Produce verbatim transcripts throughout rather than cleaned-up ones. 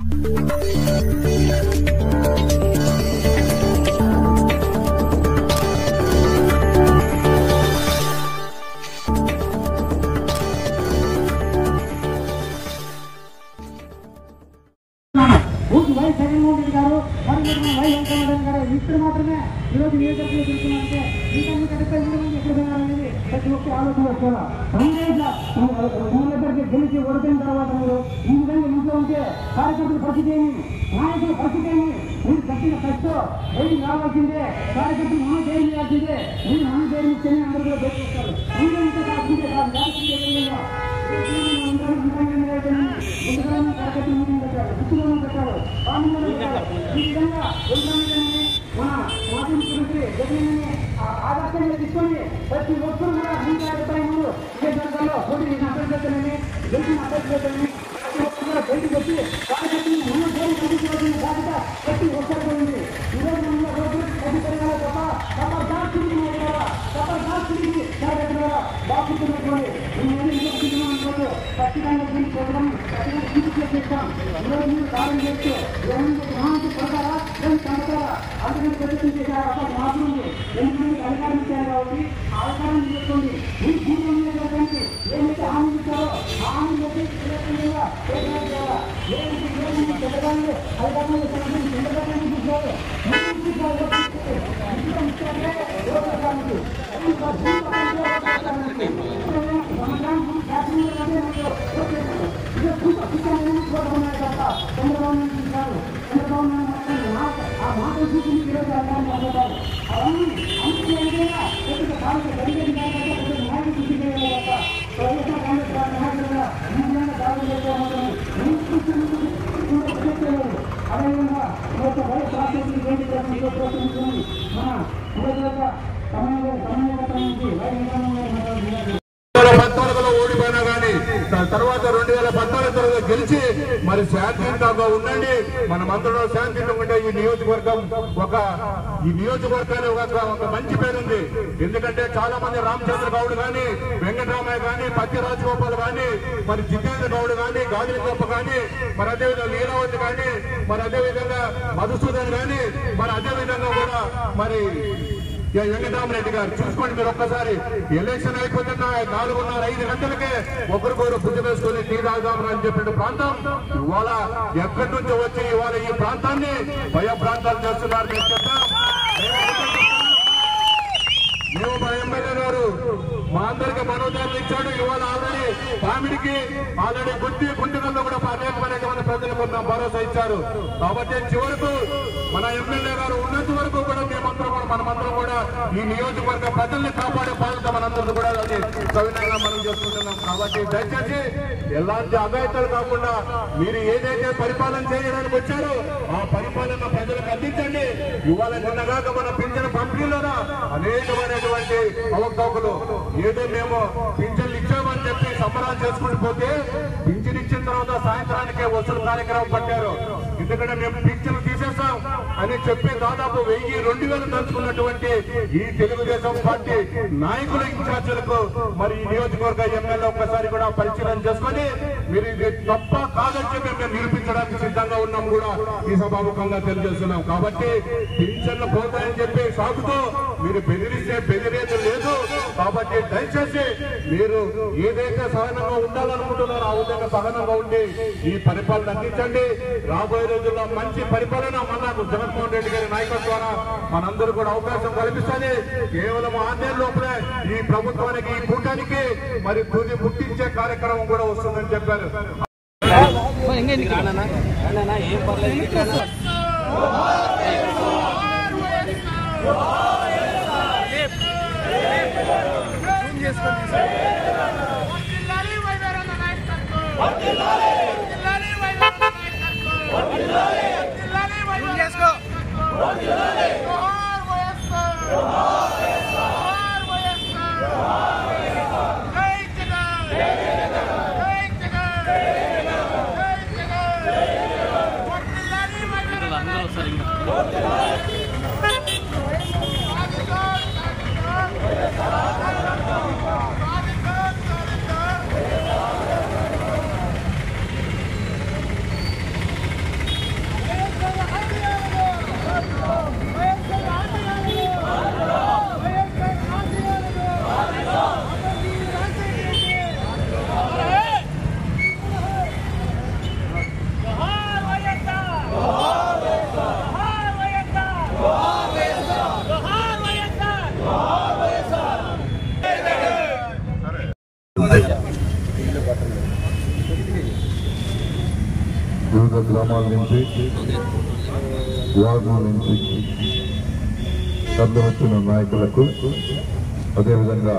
ఇప్పుడు మాత్రమే ఈరోజు నియోజకవర్గంలో చూస్తున్నారంటే ఇంకా మీకు అడిగితే ఇంతమంది ఎక్కడ పోయినారనేది ప్రతి ఒక్క ఆలోచన వచ్చేలా ఊళ్ళకి గెలిచి ఓడిపోయిన తర్వాత మీరు ఈ విధంగా ఇంట్లో ఉంటే కార్యకర్తల పరిస్థితి ఏమి, నాయకుల పరిస్థితి ఏమి, మీరు కట్టిన కష్టం ఏమి రావాల్సిందే, కార్యకర్తలు మన పేరు చేయాల్సిందే, మీరు మన పేరు ఇస్తేనే అందరూ కూడా బయటకొస్తారు. అందరూ ఇంత కాకుండా కాదు కార్యకర్తలు మీటింగ్ పెట్టారు, గుర్తులను పెట్టారు, ఈ విధంగా మన మాజీ ముఖ్యమంత్రి జగన్ ఆదర్శంగా తీసుకొని ప్రతి ఒక్కరు కూడా నూట యాభై మూడు నియోజకవర్గాల్లో పోటీ చేసిన అభ్యర్థులని గెలిచిన అభ్యర్థులని ప్రతి ఒక్కరు కూడా బయటకు వచ్చి కార్యకర్తలు మన పేరు పంపించవలసిన బాధ్యత ప్రతి ఒక్కరికి ఉంది. ఈరోజు మన రోజు ప్రతి పెరగాల తప్ప తప్ప దాచుడికి తప్ప దాచుడికి కార్యకర్తల బాధ్యత పెట్టుకోండి. రోజు ఖచ్చితంగా దీన్ని చూడడం ఖచ్చితంగా తీసుకు చేస్తాం. ఈరోజు మీరు కాలం చేస్తే మహాంతి పడతారా చంపుతారా అందుకని ప్రయత్నం చేశారు. అసలు మాత్రం ఉంది ఎందుకంటే అధికారం ఇచ్చారు కాబట్టి అధికారం చేసుకోండి. మీ జీవితం చేయడానికి ఏమైతే హామీ ఇచ్చారో ఆ హామీ చెప్పి చెందగానే అధికారంలో చెందగానే చూసారు చంద్రబాబు నాయుడు చూశారు. చంద్రబాబు నాయుడు ఆ మాటలు చూసి ఈరోజు అధికారంలో అడుగుతారు. అవన్నీ అందుకే ఏదైనా కొద్దిగా కాలం జరిగేది కాకుండా కొద్దిగా నాయకులు చూసి వైఎస్ఆర్ కాంగ్రెస్ పార్టీ నాయకులుగా ఈ విధంగా దాడులు చేసే మాత్రం అదేవిధంగా ఈ యొక్క వైఎస్ రాష్ట్రానికి ఏంటి ప్రోత్సహించుకుని మన నియోజకవర్గ సమన్వయ సమన్వయకర్త నుంచి వైఎస్ పద్నాలుగులో ఓడిపోయినా కానీ తర్వాత రెండు వేల పద్నాలుగు తర్వాత గెలిచి మరి శాంతియుతంగా ఉండండి. మన మంత్రులు శాంతియుతంగా ఉంటే ఈ నియోజకవర్గం ఒక ఈ నియోజకవర్గాన్ని ఒక ఒక మంచి పేరుంది. ఎందుకంటే చాలా మంది రామచంద్ర గౌడ్ కానీ వెంకటరామయ్య కానీ పత్తి రాజగోపాల్ కానీ మరి జితేంద్ర గౌడ్ కానీ గాజుల గొప్ప కానీ మరి అదేవిధంగా లీలావతి కానీ మరి అదేవిధంగా మధుసూదన్ కానీ మరి అదేవిధంగా కూడా మరి వెంకటరామరెడ్డి గారు చూసుకోండి. మీరు ఒక్కసారి ఎలక్షన్ అయిపోతున్న నాలుగున్నర ఐదు గంటలకే ఒకరికొకరు బుద్ధి వేసుకుని టీ తాగుదాం అని చెప్పిన ప్రాంతం ఇవాళ ఎక్కడి నుంచి వచ్చి ఇవాళ ఈ ప్రాంతాన్ని భయ ప్రాంతాలు చేస్తున్నారు. నేను చెప్తాం మేము మా ఎమ్మెల్యే గారు మా అందరికి మనోదాన్ని ఇచ్చాడు. ఇవాళ ఆల్రెడీ పామిడికి ఆల్రెడీ గుడ్డి గుంటెల్లో కూడా అనేకమైనటువంటి మంది ప్రజలకు ఉన్న భరోసా ఇచ్చారు. కాబట్టి చివరకు మన ఎమ్మెల్యే గారు ఉన్నంత వరకు కూడా మేమందరం కూడా మనమందరం కూడా ఈ నియోజకవర్గ ప్రజల్ని కాపాడే బాధ్యత మనందరూ కూడా అది సవినంగా మనం చేసుకుంటున్నాం. కాబట్టి దయచేసి ఎలాంటి అఘాయితాలు కాకుండా మీరు ఏదైతే పరిపాలన చేయడానికి వచ్చారో ఆ పరిపాలన ప్రజలకు అందించండి. ఇవాళ నిన్నగాక మన పింఛన్ పంపిణీలోనా అనేకమైనటువంటి అవకతవకలు ఏదో మేము పింఛన్లు ఇచ్చామని చెప్పి సంబరాలు చేసుకుని పోతే పింఛన్ ఇచ్చిన తర్వాత సాయంత్రానికే వసూలు కార్యక్రమం పట్టారు. ఎందుకంటే మేము పింఛన్లు తీసేస్తాం అని చెప్పి దాదాపు వెయ్యి రెండు వేలు దంచుకున్నటువంటి ఈ తెలుగుదేశం పార్టీ నాయకుల ఇన్ఛార్జీలకు మరి ఈ నియోజకవర్గ ఎమ్మెల్యే ఒక్కసారి కూడా పరిశీలన చేసుకుని మీరు ఇది తప్ప కాదని చెప్పి మేము నిరూపించడానికి సిద్ధంగా ఉన్నాం కూడా ఈ సభాముఖంగా తెలియజేస్తున్నాం. కాబట్టి పింఛన్లు పోతాయని చెప్పి సాగుతూ మీరు బెదిరిస్తే బెదిరేది లేదు. కాబట్టి దయచేసి మీరు ఏదైతే సహనంగా ఉండాలనుకుంటున్నారో ఆ విధంగా సహనంగా ఉండి ఈ పరిపాలన అందించండి. రాబోయే రోజుల్లో మంచి పరిపాలన మనకు జగన్మోహన్ రెడ్డి గారి నాయకత్వాన మనందరూ కూడా అవకాశం కల్పిస్తుంది. కేవలం ఆన్లైన్ లోపలే ఈ ప్రభుత్వానికి ఈ కూటానికి మరి తుది పుట్టించే కార్యక్రమం కూడా వస్తుందని చెప్పారు. వివిధ గ్రామాల నుంచి వార్డుల నుంచి తరలి వచ్చిన నాయకులకు అదేవిధంగా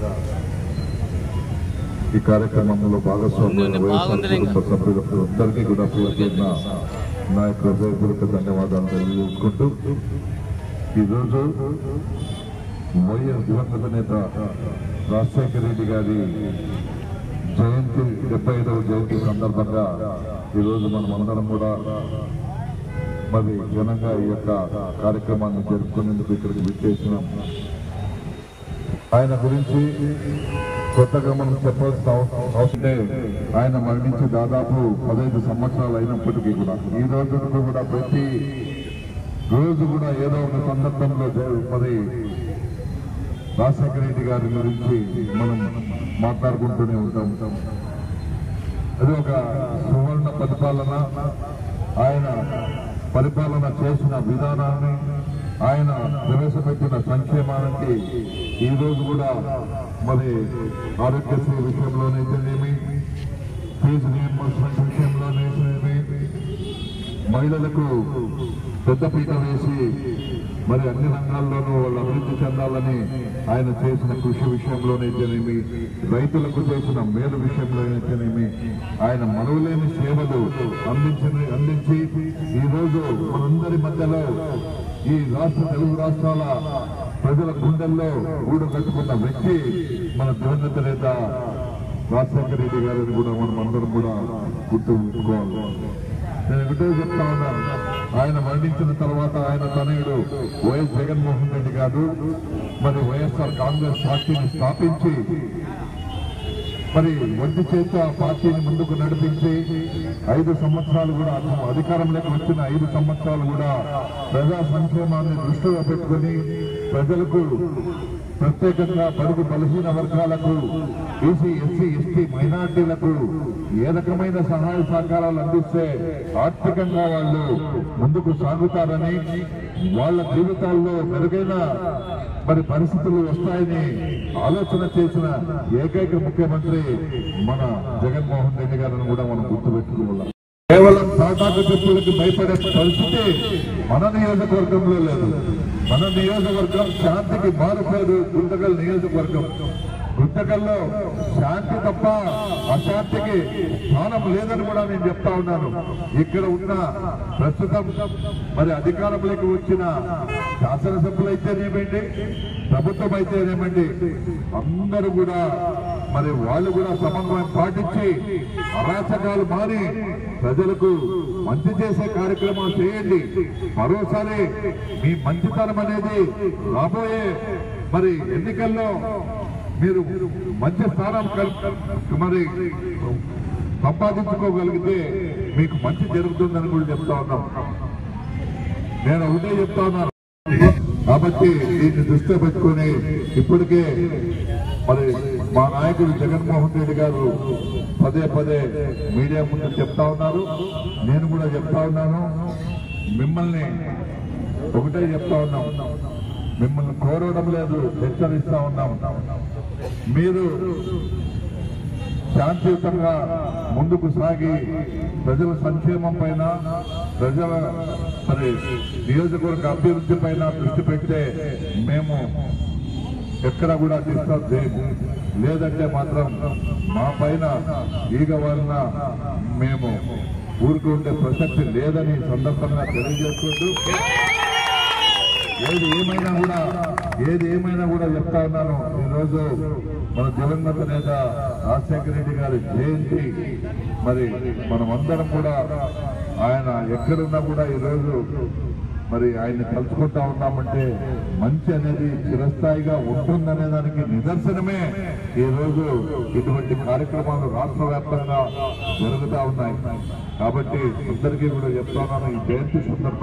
ఈ కార్యక్రమంలో భాగస్వామ్యం వైఎస్ఆర్ సభ్యులకు అందరికీ కూడా పేరున్న నాయకుల హృదయపూర్వక ధన్యవాదాలు తెలియజేసుకుంటూ ఈరోజు వైఎస్ దివంగత నేత రాజశేఖర రెడ్డి గారి జయంతి డెబ్బై ఐదవ జయంతి సందర్భంగా ఈరోజు మనం అందరం కూడా మరి ఘనంగా ఈ యొక్క కార్యక్రమాన్ని జరుపుకునేందుకు ఇక్కడికి విచ్చేసినాం. ఆయన గురించి కొత్తగా మనం చెప్పాల్సిన అవసరం ఆయన మరణించి దాదాపు పదహైదు సంవత్సరాలు అయినప్పటికీ కూడా ఈ రోజు కూడా ప్రతి రోజు కూడా ఏదో ఒక సందర్భంలో మరి రాజశేఖర రెడ్డి గారి గురించి మనం మాట్లాడుకుంటూనే ఉంటాం. అది ఒక సువర్ణ పరిపాలన, ఆయన పరిపాలన చేసిన విధానాన్ని, ఆయన ప్రవేశపెట్టిన సంక్షేమానికి ఈ రోజు కూడా మరి ఆరోగ్యశ్రీ విషయంలోనైతేనేమి, ఫీజు రియంబర్స్మెంట్ విషయంలోనైతేనేమి, మహిళలకు పెద్దపీట వేసి మరి అన్ని రంగాల్లోనూ వాళ్ళు అభివృద్ధి చెందాలని ఆయన చేసిన కృషి విషయంలోనైతేనేమి, రైతులకు చేసిన మేలు విషయంలోనైతేనేమి, ఆయన మరువలేని సేవలు అందించిన అందించి ఈ రోజు మనందరి మధ్యలో ఈ రాష్ట్ర తెలుగు రాష్ట్రాల ప్రజల గుండెల్లో గూడు కట్టుకున్న వ్యక్తి మన దివంగత నేత రాజశేఖర రెడ్డి గారిని కూడా మనం అందరం కూడా గుర్తుంచుకోవాలి. నేను ఒకటే చెప్తా ఉన్నాను, ఆయన మరణించిన తర్వాత ఆయన తనయుడు వైఎస్ జగన్మోహన్ రెడ్డి గారు మరి వైఎస్ఆర్ కాంగ్రెస్ పార్టీని స్థాపించి మరి ఒంటి చేత పార్టీని ముందుకు నడిపించి ఐదు సంవత్సరాలు కూడా అధికారంలోకి వచ్చిన ఐదు సంవత్సరాలు కూడా ప్రజా సంక్షేమాన్ని దృష్టిలో పెట్టుకుని ప్రజలకు ప్రత్యేకంగా బడుగు బలహీన వర్గాలకు, బీసీ ఎస్సీ ఎస్టీ మైనార్టీలకు ఏ రకమైన సహాయ సహకారాలు అందిస్తే ఆర్థికంగా వాళ్ళు ముందుకు సాగుతారని, వాళ్ళ జీవితాల్లో మెరుగైన మరి పరిస్థితులు వస్తాయని ఆలోచన చేసిన ఏకైక ముఖ్యమంత్రి మన జగన్మోహన్ రెడ్డి గారిని కూడా మనం గుర్తుపెట్టుకోవాలి. కేవలం తాటాకు చెప్పులకి భయపడే పరిస్థితి మన నియోజకవర్గంలో లేదు. మన నియోజకవర్గం శాంతికి మారుపేరు గుంతకల్ నియోజకవర్గం. గుంతకల్లో శాంతి తప్ప అశాంతికి స్థానం లేదని కూడా నేను చెప్తా ఉన్నాను. ఇక్కడ ఉన్న ప్రస్తుతం మరి అధికారంలోకి వచ్చిన శాసనసభ్యులు అయితేనేమండి, ప్రభుత్వం అయితేనేమండి, అందరూ కూడా మరి వాళ్ళు కూడా సమన్వయం పాటించి అరాచకాలు మారి ప్రజలకు మంచి చేసే కార్యక్రమాలు చేయండి. మరోసారి మీ మంచితనం అనేది రాబోయే మరి ఎన్నికల్లో మీరు మంచి స్థానం మరి సంపాదించుకోగలిగితే మీకు మంచి జరుగుతుందని కూడా చెప్తా ఉన్నాం. నేను ఒకటే చెప్తా ఉన్నాను. కాబట్టి దీన్ని దృష్టిలో పెట్టుకుని ఇప్పటికే మరి మా నాయకుడు జగన్మోహన్ రెడ్డి గారు పదే పదే మీడియా ముందు చెప్తా ఉన్నారు. నేను కూడా చెప్తా ఉన్నాను, మిమ్మల్ని ఒకటే చెప్తా ఉన్నాం, మిమ్మల్ని కోరడం లేదు, హెచ్చరిస్తా ఉన్నాం. మీరు శాంతియుతంగా ముందుకు సాగి ప్రజల సంక్షేమం పైన, ప్రజల మరి నియోజకవర్గ అభివృద్ధి పైన దృష్టి పెడితే మేము ఎక్కడ కూడా డిస్టర్బ్ చేయము. లేదంటే మాత్రం మా పైన ఈగ వలన మేము ఊరుకుంటే ప్రసక్తి లేదని సందర్భంగా తెలియజేసుకుంటూ ఏది ఏమైనా కూడా ఏది ఏమైనా కూడా చెప్తా ఉన్నాను. ఈరోజు మన దివంగత నేత రాజశేఖర రెడ్డి గారి జయంతి మరి మనం అందరం కూడా ఆయన ఎక్కడున్నా కూడా ఈరోజు మరి ఆయన్ని తలుచుకుంటా ఉన్నామంటే మంచి అనేది చిరస్థాయిగా ఉంటుందనే దానికి నిదర్శనమే ఈ రోజు ఇటువంటి కార్యక్రమాలు రాష్ట్ర వ్యాప్తంగా జరుగుతూ ఉన్నాయి. కాబట్టి అందరికీ కూడా చెప్తున్నాను, ఈ జయంతి సందర్భంగా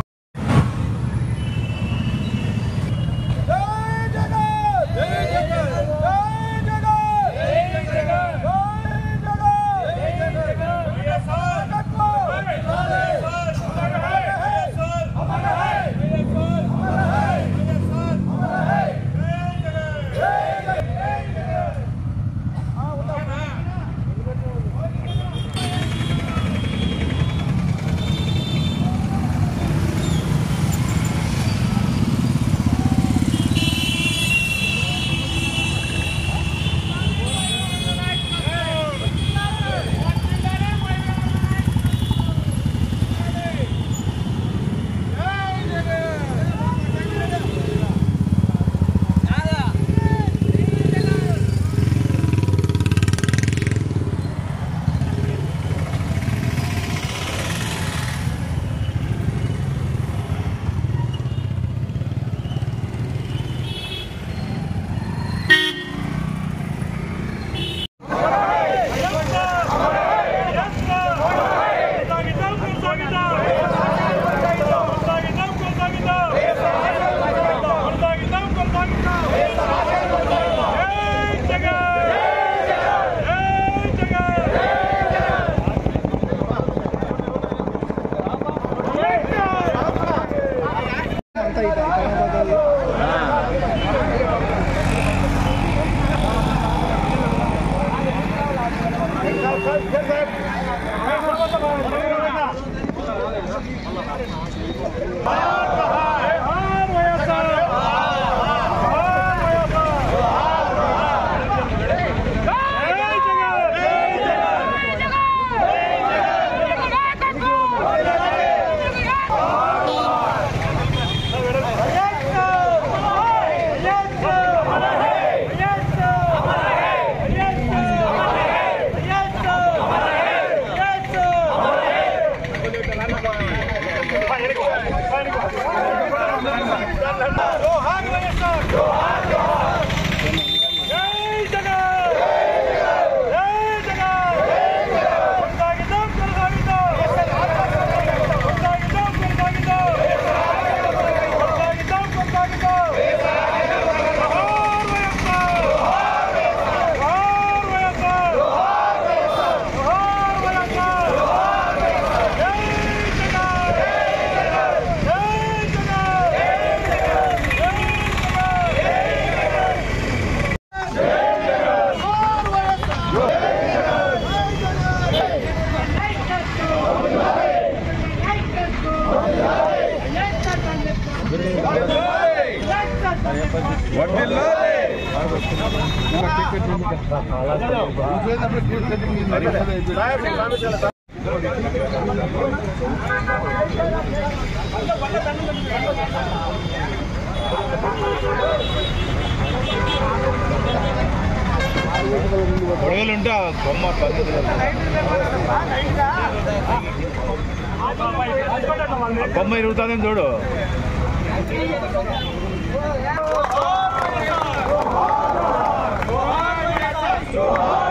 గొడవలుంటే బొమ్మ బొమ్మ ఇరుగుతుందని చూడు. జోహార్